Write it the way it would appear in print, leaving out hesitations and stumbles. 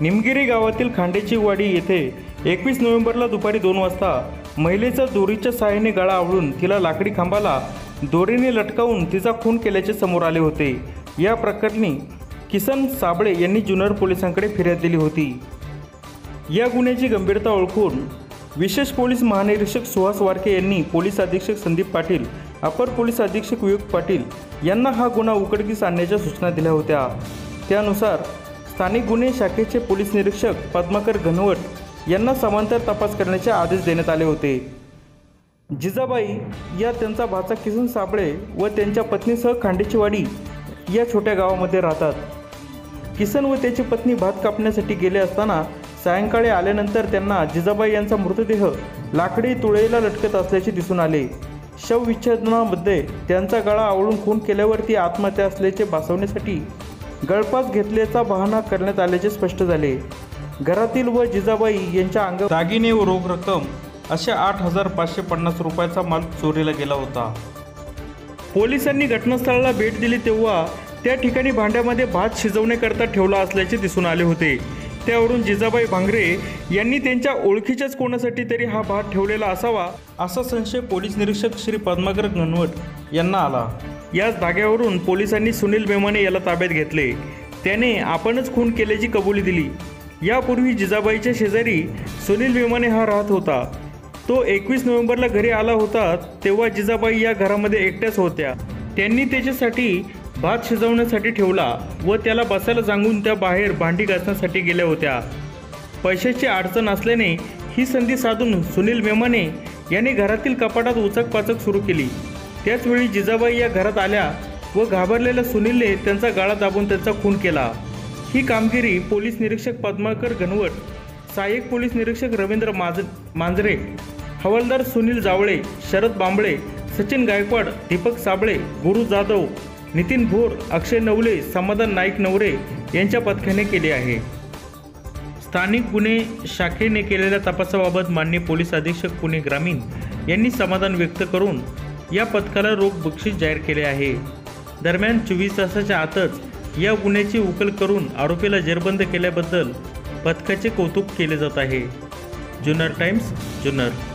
निमगिरी गावातील खांडेची वाडी येथे 21 नोव्हेंबरला दुपारी 2 वाजता महिलेचा दोरीच्या सहाय्याने गळा आवळून तिला लाकडी खांबाला दोरीने लटकावून तिचा खून केल्याचे समोर आले होते। या प्रकरणी किसन साबळे यांनी जुन्नर पोलिसांकडे फिर्याद दिली होती। या गुन्ह्याची गंभीरता ओळखून विशेष पोलीस महानिरीक्षक सुहास वारके यांनी पोलीस अधीक्षक संदीप पाटील, अपर पोलीस अधीक्षक विवेक पाटील यांना हा गुन्हा उघडकीस आणण्याच्या सूचना दिल्या होत्या। त्यानुसार स्थानिक गुन्हे शाखेचे पोलीस निरीक्षक पद्माकर घनवट यांना समांतर तपास करण्याचे आदेश देण्यात आले होते। जिजाबाई या त्यांचा भाचा किसन साबळे व त्यांच्या पत्नीसह खांडेचीवाडी या छोट्या गावामध्ये राहतात। किसन व त्याची पत्नी भात कापण्यासाठी गेले असताना सायंकाळी आल्यानंतर त्यांना जिजाबाई यांचा मृतदेह लाकडी तुळईला लटकत असल्याचे दिसून आले। शवविच्छेदनामध्ये त्यांचा गळा आवळून खून केल्यावर ती आत्महत्या असल्याचे भासवण्यासाठी गळफास घेतल्याचा बहाणा करण्यात आल्याचे स्पष्ट झाले। घरातील व जिजाबाई यांच्या अंगावर दागिने व रोख रक्कम असे 8,550 रुपयाचा माल चोरीला गेला होता। पोलिसांनी घटनास्थळाला भेट दिली तेव्हा त्या ठिकाणी भांड्यामध्ये भात शिजवण्याकरता ठेवला असल्याचे दिसून आले होते। त्यावरून जिजाबाई भांगरे यांनी त्यांच्या ओळखीच्याच कोणासाठी तरी हा भात ठेवलेला असावा असा संशय पोलीस निरीक्षक श्री पद्माकर घनवट यांना आला। याच धाग्यावरून पोलिसांनी सुनील मेमाने याला ताब्यात घेतले। त्याने आपणच खून केल्याची कबुली दिली। यापूर्वी जिजाबाईच्या शेजारी सुनील मेमाने हा राहत होता। तो 21 नोव्हेंबरला घरी आला होता तेव्हा जिजाबाई या घरामध्ये एकट्याच होत्या। त्यांनी त्याच्यासाठी भात शिजवण्यासाठी ठेवला व त्याला बसायला सांगून त्या बाहेर भांडी घासण्यासाठी गेल्या होत्या। पैशाची अडचण असल्याने ही संधी साधून सुनील मेमाने याने घरातील कपाटात उचकपाचक सुरू केली। त्याचवेळी जिजाबाई या घरात आल्या व घाबरलेल्या सुनीलने त्यांचा गळा दाबून त्यांचा खून केला। ही कामगिरी पोलीस निरीक्षक पद्माकर घनवट, सहाय्यक पोलीस निरीक्षक रवींद्र मांजरे, हवालदार सुनील जावळे, शरद बांबळे, सचिन गायकवाड, दीपक साबळे, गुरु जाधव, नितीन भोर, अक्षय नवले, समाधान नाईक नवरे यांच्या पथकाने केले आहे। स्थानिक गुन्हे शाखेने केलेल्या तपासाबाबत माननीय पोलीस अधीक्षक पुणे ग्रामीण यांनी समाधान व्यक्त करून या पथकाला रोख बक्षीस जाहीर केले आहे। दरम्यान 24 तासाच्या आतच या गुन्ह्याची उकल करून आरोपीला जेरबंद केल्याबद्दल पथकाचे कौतुक केले जात आहे। जुन्नर टाइम्स, जुन्नर।